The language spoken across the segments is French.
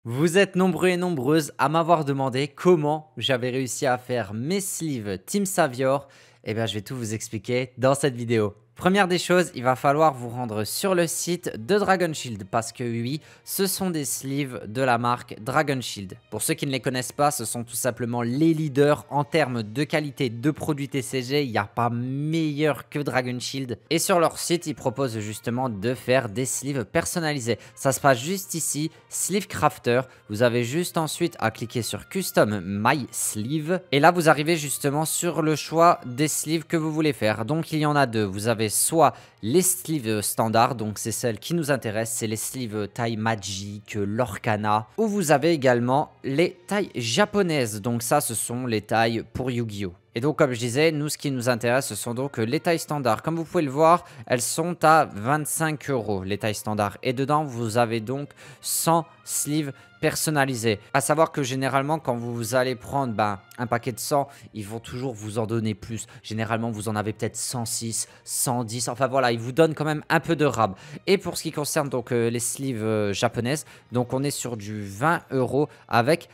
Vous êtes nombreux et nombreuses à m'avoir demandé comment j'avais réussi à faire mes sleeves Team Savior. Eh bien, je vais tout vous expliquer dans cette vidéo. Première des choses, il va falloir vous rendre sur le site de Dragon Shield parce que oui, ce sont des sleeves de la marque Dragon Shield. Pour ceux qui ne les connaissent pas, ce sont tout simplement les leaders en termes de qualité de produits TCG. Il n'y a pas meilleur que Dragon Shield. Et sur leur site, ils proposent justement de faire des sleeves personnalisés. Ça se passe juste ici, Sleeve Crafter. Vous avez juste ensuite à cliquer sur Custom My Sleeve. Et là, vous arrivez justement sur le choix des sleeves que vous voulez faire. Donc, il y en a deux. Vous avez soit les sleeves standards, donc c'est celles qui nous intéressent, c'est les sleeves taille Magic, Lorcana, ou vous avez également les tailles japonaises, donc ça ce sont les tailles pour Yu-Gi-Oh! Et donc comme je disais, nous ce qui nous intéresse ce sont donc les tailles standards. Comme vous pouvez le voir, elles sont à 25 € les tailles standards. Et dedans vous avez donc 100 sleeves personnalisés. À savoir que généralement quand vous allez prendre un paquet de 100, ils vont toujours vous en donner plus. Généralement vous en avez peut-être 106, 110, enfin voilà, ils vous donnent quand même un peu de rab. Et pour ce qui concerne donc les sleeves japonaises, donc on est sur du 20 € avec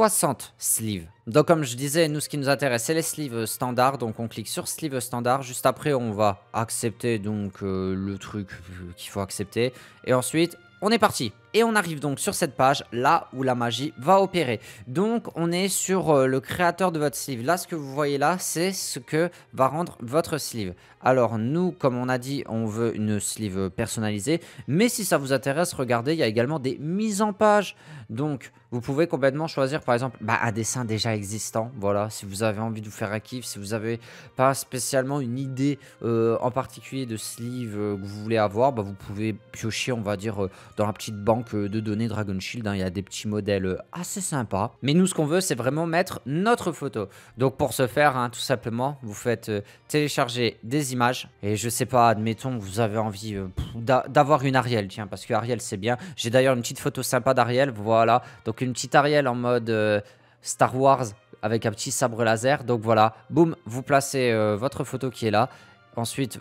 60 sleeves. Donc comme je disais, nous ce qui nous intéresse c'est les sleeves standards, donc on clique sur sleeve standard, juste après on va accepter donc le truc qu'il faut accepter et ensuite on est parti. Et on arrive donc sur cette page là où la magie va opérer. Donc on est sur le créateur de votre sleeve. Là ce que vous voyez là c'est ce que va rendre votre sleeve. Alors nous comme on a dit on veut une sleeve personnalisée. Mais si ça vous intéresse regardez il y a également des mises en page. Donc vous pouvez complètement choisir par exemple un dessin déjà existant. Voilà, si vous avez envie de vous faire un kiff, si vous n'avez pas spécialement une idée en particulier de sleeve que vous voulez avoir, vous pouvez piocher on va dire dans la petite banque de données Dragon Shield. Il y a des petits modèles assez sympas. Mais nous ce qu'on veut c'est vraiment mettre notre photo. Donc pour ce faire tout simplement vous faites télécharger des images. Et je sais pas, admettons vous avez envie d'avoir une Ariel, tiens, parce que Ariel c'est bien. J'ai d'ailleurs une petite photo sympa d'Ariel, voilà. Donc une petite Ariel en mode Star Wars avec un petit sabre laser. Donc voilà, boum, vous placez votre photo qui est là. Ensuite,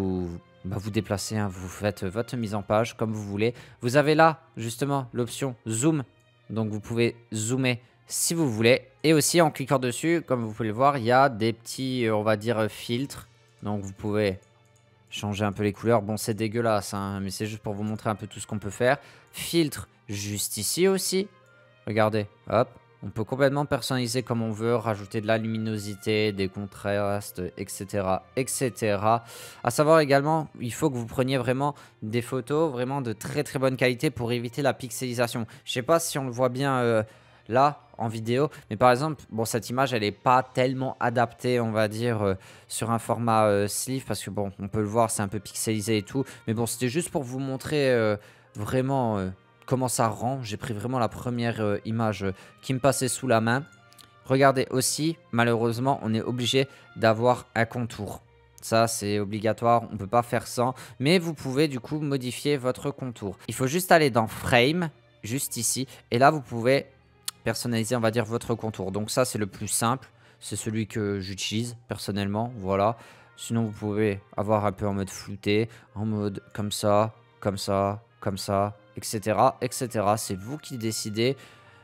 vous déplacez, vous faites votre mise en page comme vous voulez. Vous avez là, justement, l'option Zoom. Donc vous pouvez zoomer si vous voulez. Et aussi, en cliquant dessus, comme vous pouvez le voir, il y a des petits, on va dire, filtres. Donc vous pouvez changer un peu les couleurs. Bon, c'est dégueulasse, mais c'est juste pour vous montrer un peu tout ce qu'on peut faire. Filtre juste ici aussi. Regardez, hop. On peut complètement personnaliser comme on veut, rajouter de la luminosité, des contrastes, etc. etc. À savoir également, il faut que vous preniez vraiment des photos vraiment de très très bonne qualité pour éviter la pixelisation. Je sais pas si on le voit bien là en vidéo, mais par exemple, bon, cette image elle n'est pas tellement adaptée, on va dire, sur un format sleeve parce que bon, on peut le voir, c'est un peu pixelisé et tout. Mais bon, c'était juste pour vous montrer vraiment comment ça rend. J'ai pris vraiment la première image qui me passait sous la main. Regardez aussi, malheureusement, on est obligé d'avoir un contour. Ça, c'est obligatoire, on ne peut pas faire sans. Mais vous pouvez du coup modifier votre contour. Il faut juste aller dans Frame, juste ici. Et là, vous pouvez personnaliser, on va dire, votre contour. Donc ça, c'est le plus simple. C'est celui que j'utilise personnellement, voilà. Sinon, vous pouvez avoir un peu en mode flouté, en mode comme ça, comme ça, comme ça, etc. etc. C'est vous qui décidez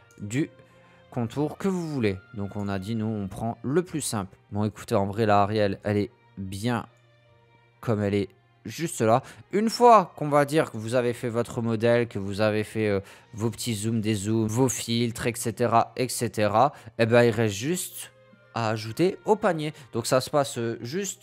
du contour que vous voulez. Donc on a dit, nous, on prend le plus simple. Bon, écoutez, en vrai, la Ariel, elle est bien comme elle est juste là. Une fois qu'on va dire que vous avez fait votre modèle, que vous avez fait vos petits zooms, des zooms, vos filtres, etc., etc., eh ben, il reste juste à ajouter au panier. Donc ça se passe juste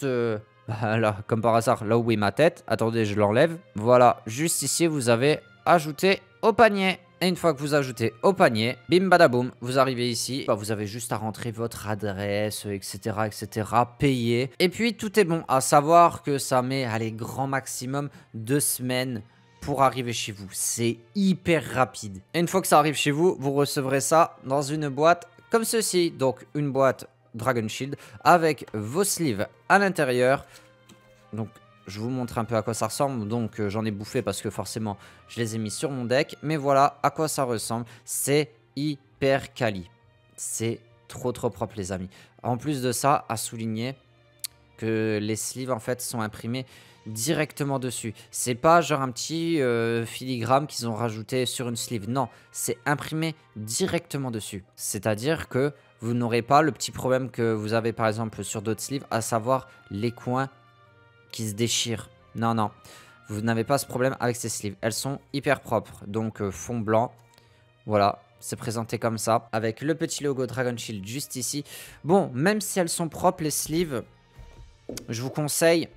là, comme par hasard, là où est ma tête. Attendez, je l'enlève. Voilà, juste ici, vous avez ajouté au panier. Et une fois que vous ajoutez au panier, bim badaboum, vous arrivez ici, vous avez juste à rentrer votre adresse, etc., etc., payer. Et puis tout est bon, à savoir que ça met, allez, grand maximum 2 semaines pour arriver chez vous. C'est hyper rapide. Et une fois que ça arrive chez vous, vous recevrez ça dans une boîte comme ceci. Donc une boîte Dragon Shield avec vos sleeves à l'intérieur. Donc je vous montre un peu à quoi ça ressemble. Donc j'en ai bouffé parce que forcément je les ai mis sur mon deck. Mais voilà à quoi ça ressemble. C'est hyper quali. C'est trop propre les amis. En plus de ça, à souligner que les sleeves en fait sont imprimés directement dessus. C'est pas genre un petit filigrane qu'ils ont rajouté sur une sleeve. Non, c'est imprimé directement dessus. C'est-à-dire que vous n'aurez pas le petit problème que vous avez par exemple sur d'autres sleeves, à savoir les coins qui se déchirent. Non, non. Vous n'avez pas ce problème avec ces sleeves. Elles sont hyper propres. Donc fond blanc. Voilà. C'est présenté comme ça. Avec le petit logo Dragon Shield juste ici. Bon, même si elles sont propres les sleeves, je vous conseille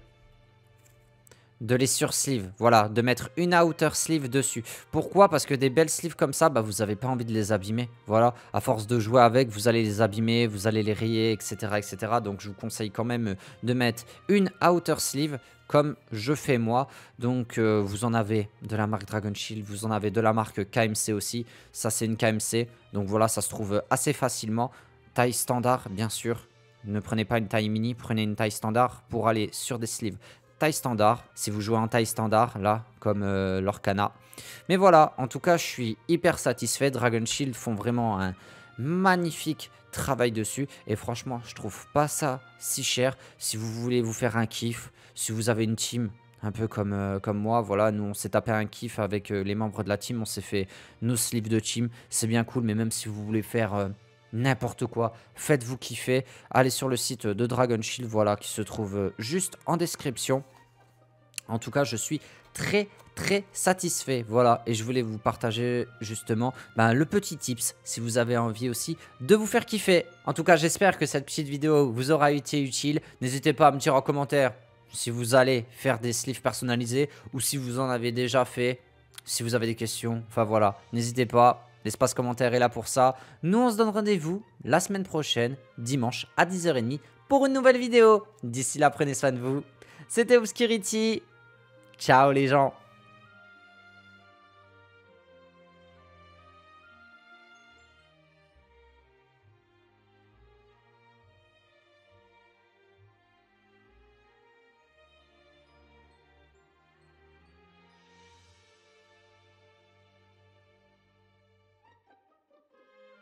de les sur-sleeve, voilà, de mettre une outer sleeve dessus. Pourquoi? Parce que des belles sleeves comme ça, bah, vous n'avez pas envie de les abîmer. Voilà, à force de jouer avec, vous allez les abîmer, vous allez les rayer, etc. etc. Donc je vous conseille quand même de mettre une outer sleeve comme je fais moi. Donc vous en avez de la marque Dragon Shield, vous en avez de la marque KMC aussi. Ça c'est une KMC, donc voilà, ça se trouve assez facilement. Taille standard, bien sûr. Ne prenez pas une taille mini, prenez une taille standard pour aller sur des sleeves taille standard, si vous jouez en taille standard, là, comme l'Orcana. Mais voilà, en tout cas, je suis hyper satisfait. Dragon Shield font vraiment un magnifique travail dessus. Et franchement, je trouve pas ça si cher. Si vous voulez vous faire un kiff, si vous avez une team un peu comme moi, voilà, nous on s'est tapé un kiff avec les membres de la team. On s'est fait nos sleeves de team. C'est bien cool, mais même si vous voulez faire n'importe quoi, faites-vous kiffer. Allez sur le site de Dragon Shield, voilà, qui se trouve juste en description. En tout cas, je suis très satisfait, voilà, et je voulais vous partager justement le petit tips si vous avez envie aussi de vous faire kiffer. En tout cas, j'espère que cette petite vidéo vous aura été utile. N'hésitez pas à me dire en commentaire si vous allez faire des sleeves personnalisés ou si vous en avez déjà fait, si vous avez des questions, enfin voilà, n'hésitez pas. L'espace commentaire est là pour ça. Nous, on se donne rendez-vous la semaine prochaine, dimanche à 10h30, pour une nouvelle vidéo. D'ici là, prenez soin de vous. C'était Obscurity. Ciao les gens.